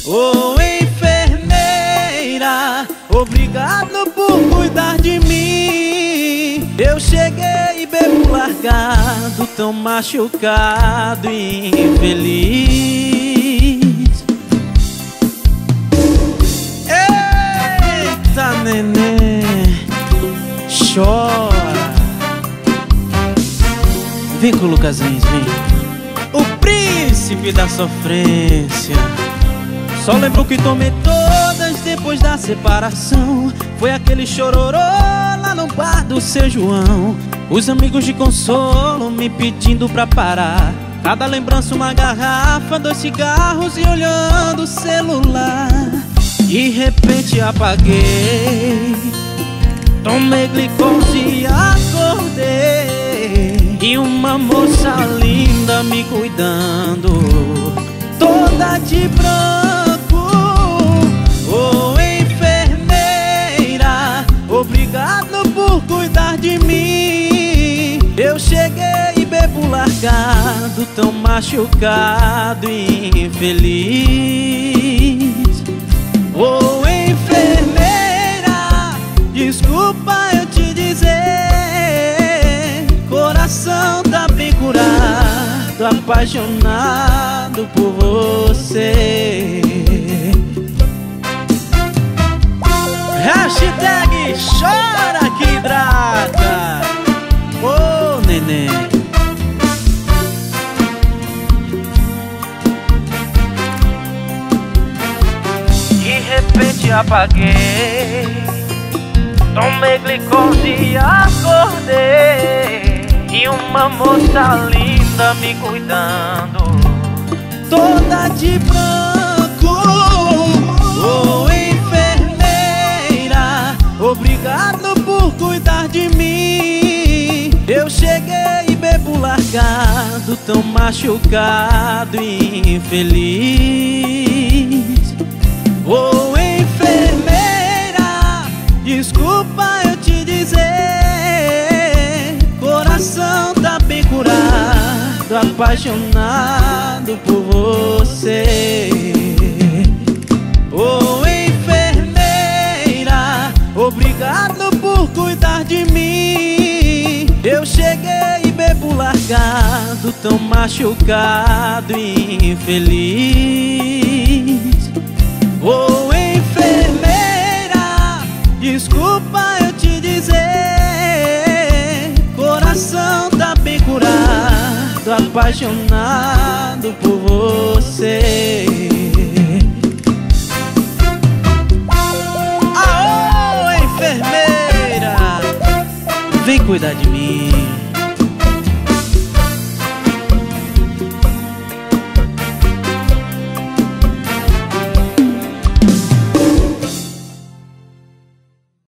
Ô enfermeira, obrigado por cuidar de mim. Eu cheguei bebo largado, tão machucado e infeliz. Eita, neném, chora. Vem com o Lucasinho, vem. O príncipe da sofrência. Só lembro que tomei todas depois da separação. Foi aquele chororô lá no bar do seu João. Os amigos de consolo me pedindo pra parar. Cada lembrança uma garrafa, 2 cigarros e olhando o celular. De repente apaguei, tomei glicose e acordei. E uma moça linda me cuidando, toda de branco. Ô enfermeira, obrigado por cuidar de mim. Eu cheguei bebo largado, tão machucado e infeliz. Ô enfermeira, desculpa eu te dizer, coração tá bem curado, apaixonado por você. Hashtag chora que hidrata. Ô neném, de repente apaguei, tomei glicose e acordei. E uma moça linda me cuidando, toda de branco. Ô enfermeira, obrigado por cuidar de mim. Eu cheguei bebo largado, tão machucado e infeliz. Ô enfermeira, desculpa eu te dizer, coração tá bem curado, apaixonado por você. Ô enfermeira, obrigado por cuidar de mim. Eu cheguei bebo largado, tão machucado e infeliz. Ô enfermeira, desculpa eu te dizer, coração tá bem curado, apaixonado por você. Aô, enfermeira, vem cuidar de mim.